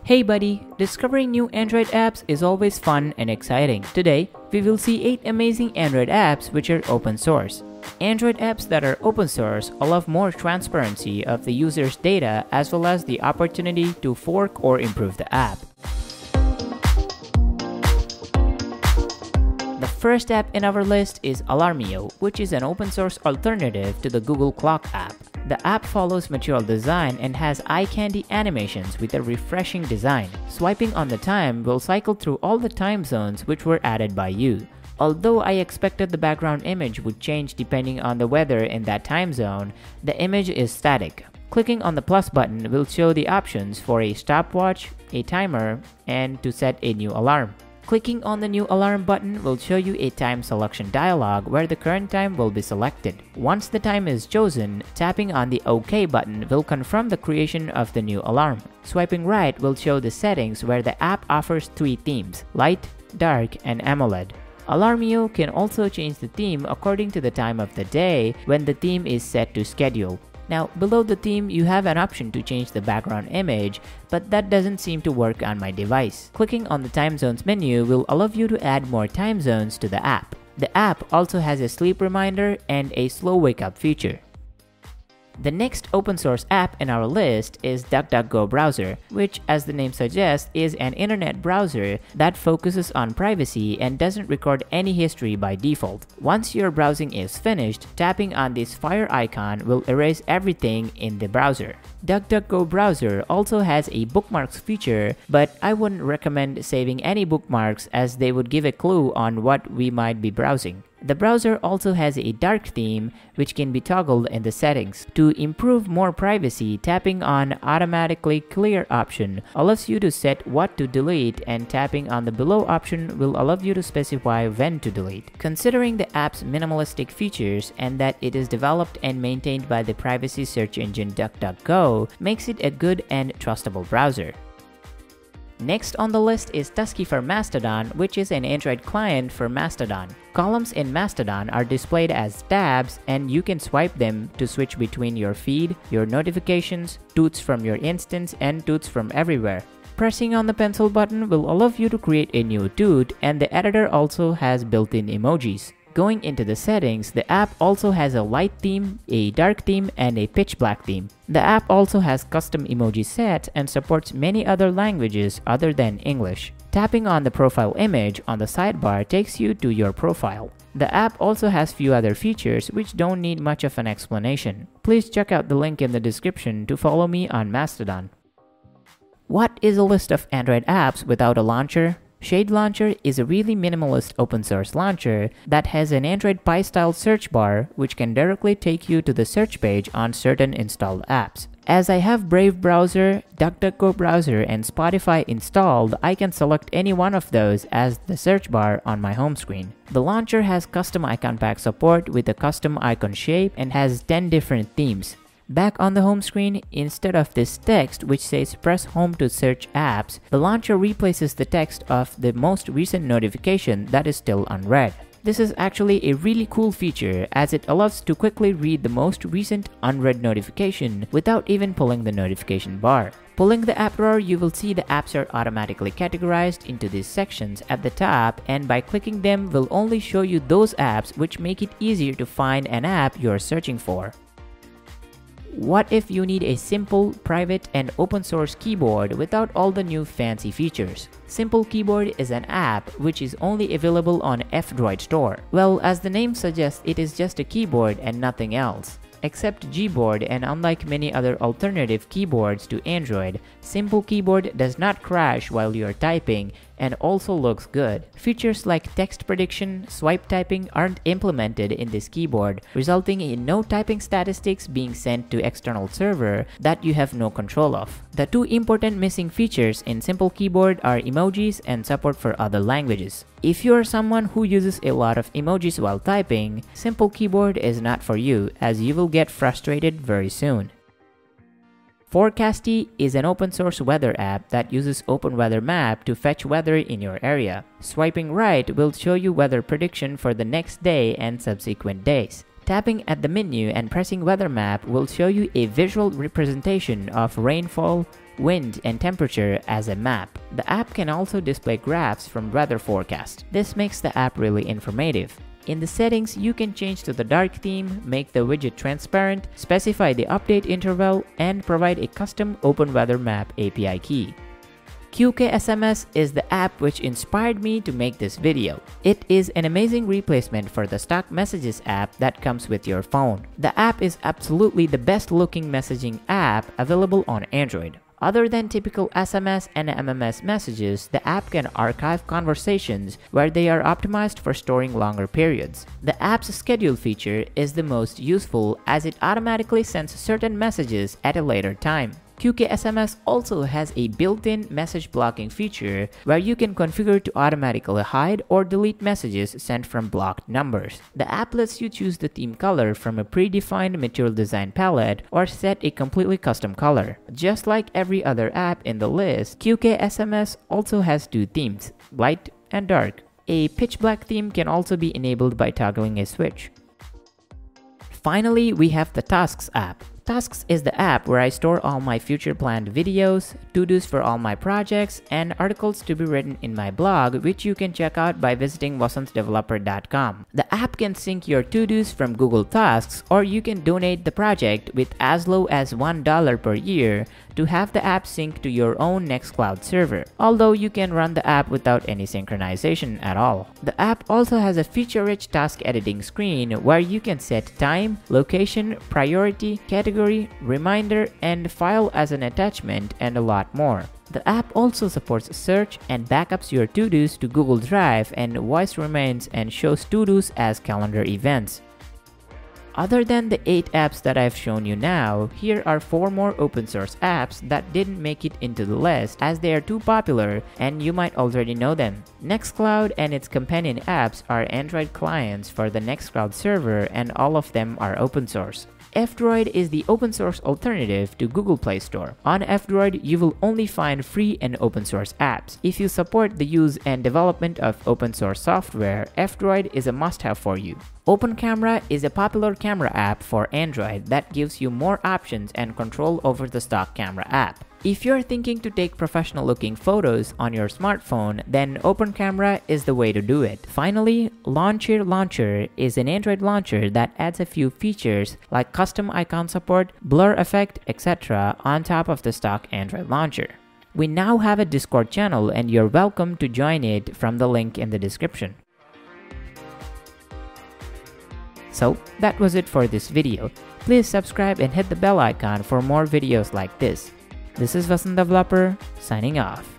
Hey buddy, discovering new Android apps is always fun and exciting. Today, we will see 8 amazing Android apps which are open source. Android apps that are open source allow more transparency of the user's data as well as the opportunity to fork or improve the app. The first app in our list is Alarmio, which is an open source alternative to the Google Clock app. The app follows Material Design and has eye candy animations with a refreshing design. Swiping on the time will cycle through all the time zones which were added by you. Although I expected the background image would change depending on the weather in that time zone, the image is static. Clicking on the plus button will show the options for a stopwatch, a timer, and to set a new alarm. Clicking on the new alarm button will show you a time selection dialog where the current time will be selected. Once the time is chosen, tapping on the OK button will confirm the creation of the new alarm. Swiping right will show the settings where the app offers 3 themes: light, dark, and AMOLED. Alarmio can also change the theme according to the time of the day when the theme is set to schedule. Now, below the theme, you have an option to change the background image, but that doesn't seem to work on my device. Clicking on the time zones menu will allow you to add more time zones to the app. The app also has a sleep reminder and a slow wake up feature. The next open source app in our list is DuckDuckGo Browser, which, as the name suggests, is an internet browser that focuses on privacy and doesn't record any history by default. Once your browsing is finished, tapping on this fire icon will erase everything in the browser. DuckDuckGo Browser also has a bookmarks feature, but I wouldn't recommend saving any bookmarks as they would give a clue on what we might be browsing. The browser also has a dark theme which can be toggled in the settings. To improve more privacy, tapping on Automatically Clear option allows you to set what to delete, and tapping on the below option will allow you to specify when to delete. Considering the app's minimalistic features and that it is developed and maintained by the privacy search engine DuckDuckGo makes it a good and trustable browser. Next on the list is Tusky for Mastodon, which is an Android client for Mastodon. Columns in Mastodon are displayed as tabs, and you can swipe them to switch between your feed, your notifications, tweets from your instance, and tweets from everywhere. Pressing on the pencil button will allow you to create a new tweet, and the editor also has built-in emojis. Going into the settings, the app also has a light theme, a dark theme, and a pitch black theme. The app also has custom emoji sets and supports many other languages other than English. Tapping on the profile image on the sidebar takes you to your profile. The app also has few other features which don't need much of an explanation. Please check out the link in the description to follow me on Mastodon. What is a list of Android apps without a launcher? Shade Launcher is a really minimalist open source launcher that has an Android Pie style search bar which can directly take you to the search page on certain installed apps. As I have Brave Browser, DuckDuckGo Browser, and Spotify installed, I can select any one of those as the search bar on my home screen. The launcher has custom icon pack support with a custom icon shape and has 10 different themes. Back on the home screen, instead of this text which says press home to search apps, the launcher replaces the text of the most recent notification that is still unread. This is actually a really cool feature as it allows to quickly read the most recent unread notification without even pulling the notification bar. Pulling the app drawer, you will see the apps are automatically categorized into these sections at the top, and by clicking them will only show you those apps which make it easier to find an app you're searching for. What if you need a simple, private, and open source keyboard without all the new fancy features? Simple Keyboard is an app which is only available on F-Droid Store. Well, as the name suggests, it is just a keyboard and nothing else. Except Gboard, and unlike many other alternative keyboards to Android, Simple Keyboard does not crash while you're typing and also looks good. Features like text prediction, swipe typing aren't implemented in this keyboard, resulting in no typing statistics being sent to external server that you have no control of. The 2 important missing features in Simple Keyboard are emojis and support for other languages. If you are someone who uses a lot of emojis while typing, Simple Keyboard is not for you as you will get frustrated very soon. Forecasty is an open source weather app that uses OpenWeatherMap to fetch weather in your area. Swiping right will show you weather prediction for the next day and subsequent days. Tapping at the menu and pressing Weather Map will show you a visual representation of rainfall, wind, and temperature as a map. The app can also display graphs from weather forecast. This makes the app really informative. In the settings, you can change to the dark theme, make the widget transparent, specify the update interval, and provide a custom Open Weather Map API key. QKSMS is the app which inspired me to make this video. It is an amazing replacement for the stock Messages app that comes with your phone. The app is absolutely the best looking messaging app available on Android. Other than typical SMS and MMS messages, the app can archive conversations where they are optimized for storing longer periods. The app's schedule feature is the most useful as it automatically sends certain messages at a later time. QKSMS also has a built-in message blocking feature where you can configure to automatically hide or delete messages sent from blocked numbers. The app lets you choose the theme color from a predefined material design palette or set a completely custom color. Just like every other app in the list, QKSMS also has two themes, light and dark. A pitch black theme can also be enabled by toggling a switch. Finally, we have the Tasks app. Tasks is the app where I store all my future planned videos, to-dos for all my projects, and articles to be written in my blog, which you can check out by visiting wasantdeveloper.com. The app can sync your to-dos from Google Tasks, or you can donate the project with as low as $1 per year to have the app sync to your own Nextcloud server, although you can run the app without any synchronization at all. The app also has a feature-rich task editing screen where you can set time, location, priority, category, reminder, and file as an attachment, and a lot more. The app also supports search and backups your to-dos to Google Drive and voice remains and shows to-dos as calendar events. Other than the 8 apps that I've shown you now, here are 4 more open source apps that didn't make it into the list as they are too popular and you might already know them. Nextcloud and its companion apps are Android clients for the Nextcloud server and all of them are open source. F-Droid is the open source alternative to Google Play Store. On F-Droid, you will only find free and open source apps. If you support the use and development of open source software, F-Droid is a must-have for you. OpenCamera is a popular camera app for Android that gives you more options and control over the stock camera app. If you're thinking to take professional looking photos on your smartphone, then OpenCamera is the way to do it. Finally, Launcher Launcher is an Android launcher that adds a few features like custom icon support, blur effect, etc. on top of the stock Android launcher. We now have a Discord channel and you're welcome to join it from the link in the description. So that was it for this video. Please subscribe and hit the bell icon for more videos like this. This is Vasant Developer, signing off.